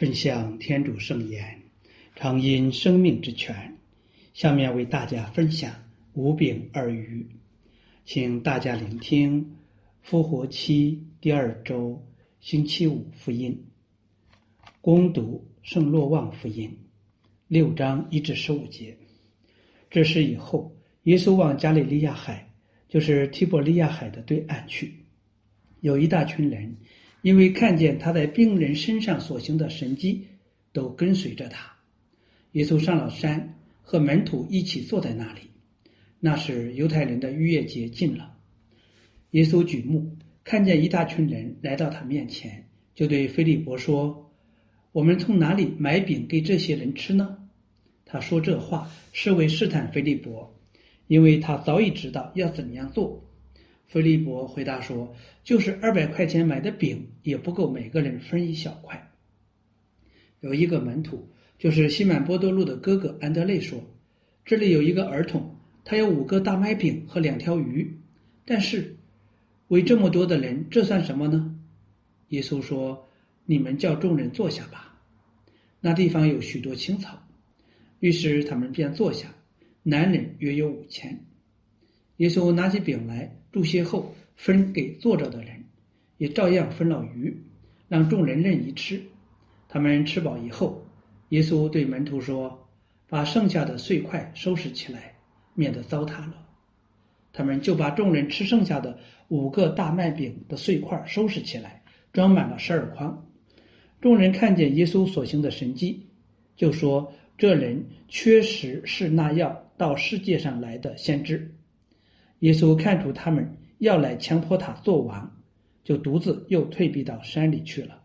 分享天主圣言，常因生命之泉。下面为大家分享五饼二鱼，请大家聆听复活期第2周星期五福音。恭读圣若望福音6章1至15节。这事以后，耶稣往加利利亚海，就是提伯利亚海的对岸去。有一大群人，因为看见他在病人身上所行的神迹，都跟随着他。耶稣上了山，和门徒一起坐在那里。那时犹太人的逾越节近了。耶稣举目看见一大群人来到他面前，就对腓利伯说：我们从哪里买饼给这些人吃呢？他说这话是为试探腓利伯，因为他早已知道要怎样做。腓利伯回答说：就是200块钱买的饼，也不够每个人分一小块。有一个门徒，就是西满波多禄的哥哥安德肋说：这里有一个儿童，他有5个大麦饼和2条鱼，但是为这么多的人，这算什么呢？耶稣说：你们叫众人坐下吧。那地方有许多青草，于是他们便坐下，男人约有5000。耶稣拿起饼来，祝谢后分给坐着的人，也照样分了鱼，让众人任意吃。他们吃饱以后，耶稣对门徒说：把剩下的碎块收拾起来，免得糟蹋了。他们就把众人吃剩下的5个大麦饼的碎块收拾起来，装满了12筐。众人看见耶稣所行的神迹，就说：这人确实是那要到世界上来的先知。耶稣看出他们要来强迫他做王，就独自又退避到山里去了。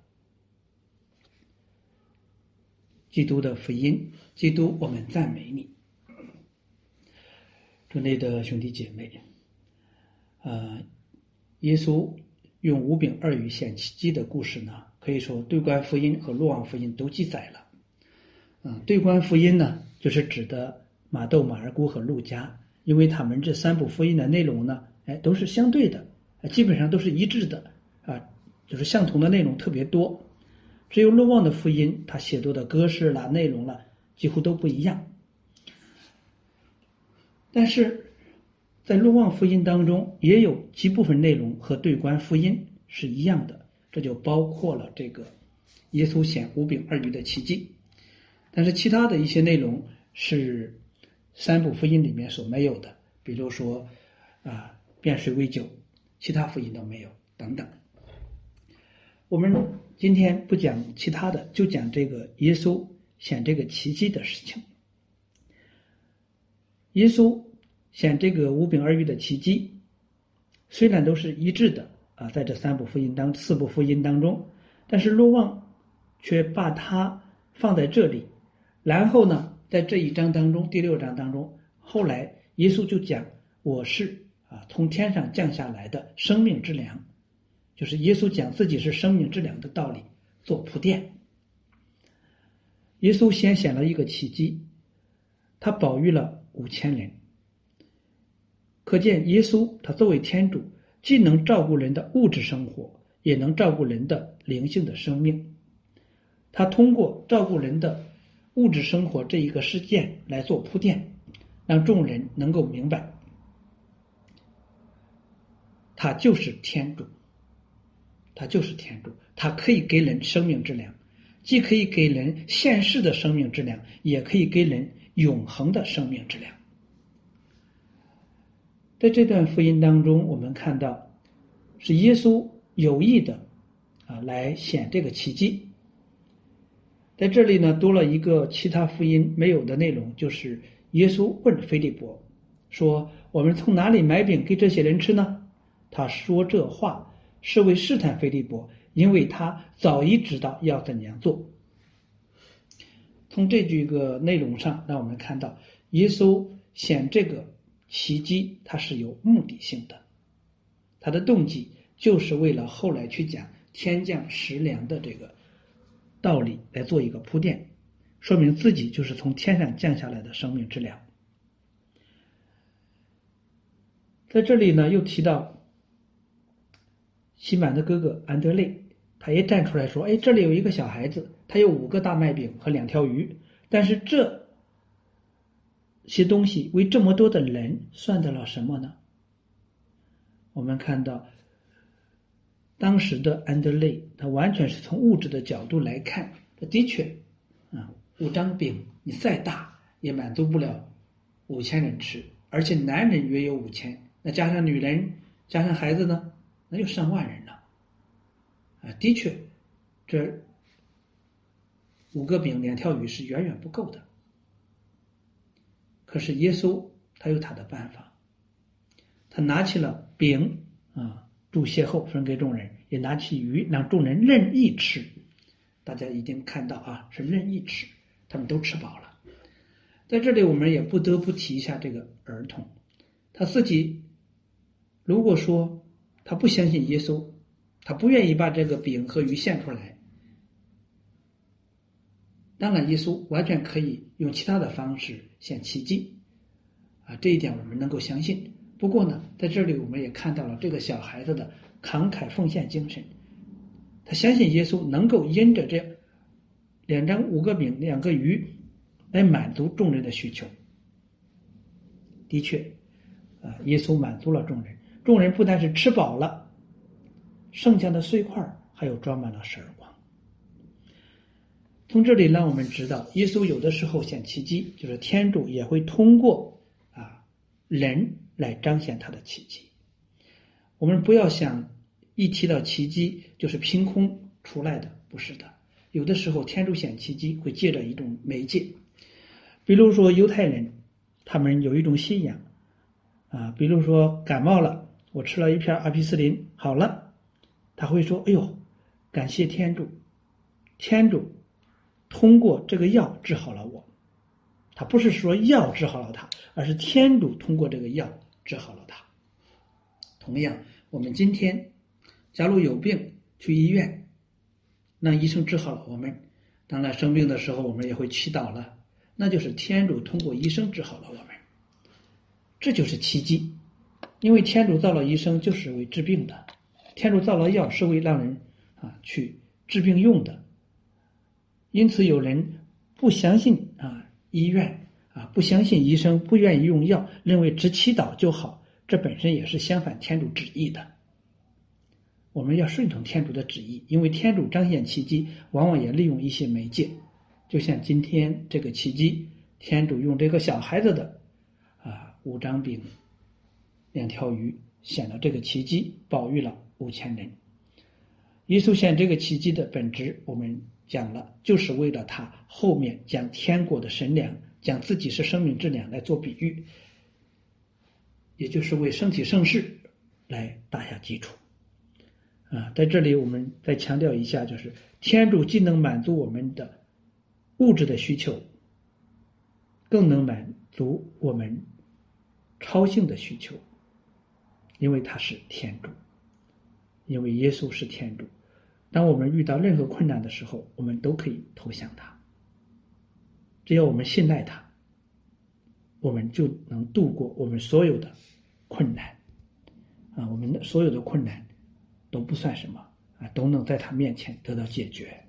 基督的福音。基督，我们赞美你。主内的兄弟姐妹，耶稣用5饼2鱼显奇迹的故事呢，可以说对观福音和若望福音都记载了。对观福音呢，就是指的马窦、马尔谷和路加，因为他们这3部福音的内容呢，都是相对的，基本上都是一致的，就是相同的内容特别多。只有若望的福音，他写作的格式啦、内容啦，几乎都不一样。但是在若望福音当中，也有几部分内容和对观福音是一样的，这就包括了这个耶稣显5饼2鱼的奇迹。但是其他的一些内容是3部福音里面所没有的，比如说变水为酒，其他福音都没有等等。我们今天不讲其他的，就讲这个耶稣显这个奇迹的事情。耶稣显这个5饼2鱼的奇迹，虽然都是一致的在这4部福音当中，但是若望却把它放在这里。然后呢，在这一章当中，第6章当中，后来耶稣就讲我是从天上降下来的生命之粮，就是耶稣讲自己是生命之粮的道理做铺垫。耶稣先显了一个奇迹，他保育了5000人。可见耶稣他作为天主，既能照顾人的物质生活，也能照顾人的灵性的生命。他通过照顾人的物质生活这一个事件来做铺垫，让众人能够明白他就是天主，他可以给人生命之粮，既可以给人现世的生命之粮，也可以给人永恒的生命之粮。在这段福音当中，我们看到是耶稣有意的来显这个奇迹。在这里呢，多了一个其他福音没有的内容，就是耶稣问腓利伯说：我们从哪里买饼给这些人吃呢？他说这话是为试探腓利伯，因为他早已知道要怎样做。从这句个内容上，让我们看到耶稣显这个奇迹，它是有目的性的，他的动机就是为了后来去讲天降食粮的这个道理来做一个铺垫，说明自己就是从天上降下来的生命之粮。在这里呢，又提到西满的哥哥安德肋， 他也站出来说，这里有一个小孩子，他有5个大麦饼和2条鱼，但是这些东西为这么多的人算得了什么呢？我们看到当时的安德烈，他完全是从物质的角度来看，的确5张饼你再大也满足不了5000人吃，而且男人约有5000，那加上女人加上孩子呢，那就上万人了的确这5个饼2条鱼是远远不够的。可是耶稣他有他的办法，他拿起了饼祝谢后分给众人，也拿起鱼让众人任意吃。大家一定看到是任意吃，他们都吃饱了。在这里我们也不得不提一下这个儿童，他自己如果说他不相信耶稣，他不愿意把这个饼和鱼献出来，当然耶稣完全可以用其他的方式显奇迹这一点我们能够相信。不过呢，在这里我们也看到了这个小孩子的慷慨奉献精神，他相信耶稣能够因着这5个饼2个鱼来满足众人的需求。的确耶稣满足了众人，众人不但是吃饱了，剩下的碎块还有装满了12筐。从这里让我们知道，耶稣有的时候显奇迹，就是天主也会通过人来彰显他的奇迹。我们不要想一提到奇迹就是凭空出来的，不是的。有的时候天主显奇迹会借着一种媒介，比如说犹太人他们有一种信仰比如说感冒了，我吃了一片阿匹斯林好了，他会说感谢天主，天主通过这个药治好了我。他不是说药治好了他，而是天主通过这个药治好了他。同样，我们今天假如有病去医院，让医生治好了我们，当然生病的时候我们也会祈祷了，那就是天主通过医生治好了我们。这就是奇迹，因为天主造了医生就是为治病的，天主造了药是为让人去治病用的。因此有人不相信医院不相信医生，不愿意用药，认为只祈祷就好，这本身也是相反天主旨意的。我们要顺从天主的旨意，因为天主彰显奇迹往往也利用一些媒介，就像今天这个奇迹，天主用这个小孩子的5张饼2条鱼显了这个奇迹，保育了5000人。耶稣显这个奇迹的本质我们讲了，就是为了他后面将天国的神粮，将自己是生命之粮来做比喻，也就是为圣体圣事来打下基础在这里我们再强调一下，就是天主既能满足我们的物质的需求，更能满足我们超性的需求，因为他是天主，因为耶稣是天主。当我们遇到任何困难的时候，我们都可以投向他，只要我们信赖他，我们就能度过我们所有的困难我们的所有的困难都不算什么都能在他面前得到解决。